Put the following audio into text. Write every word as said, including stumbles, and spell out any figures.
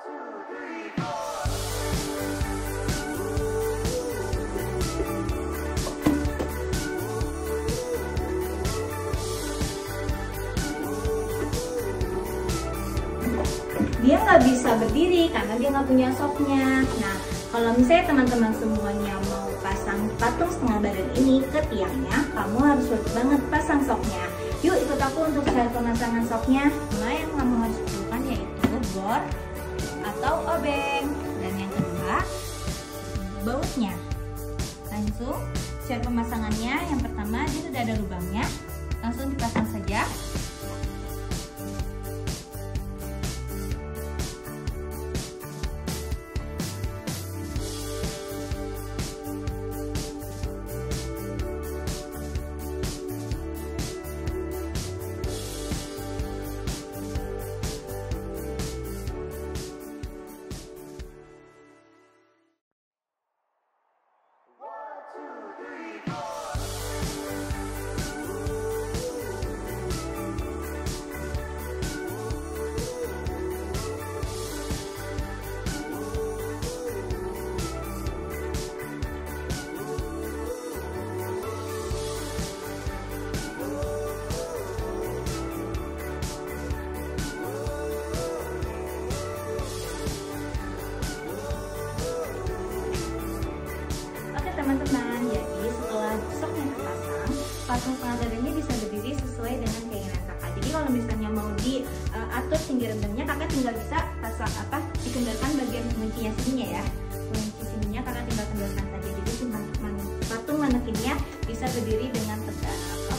Dia nggak bisa berdiri karena dia nggak punya soknya. Nah, kalau misalnya teman-teman semuanya mau pasang patung setengah badan ini ke tiangnya, kamu harus wajib banget pasang soknya. Yuk ikut aku untuk cara pemasangan soknya. Nah, yang kamu harus lakukan yaitu bor atau obeng, dan yang kedua bautnya. Langsung cara pemasangannya, yang pertama dia sudah ada lubangnya, langsung dipasang saja. Teman-teman, jadi setelah soknya terpasang, patung setengah badannya bisa berdiri sesuai dengan keinginan kakak. Jadi kalau misalnya mau diatur tinggi rendahnya, kakak tinggal bisa pasang apa dikendalikan bagian kuncinya sininya ya. Kunci sininya kakak tinggal kendalikan saja. Jadi patung manekinnya bisa berdiri dengan tegak.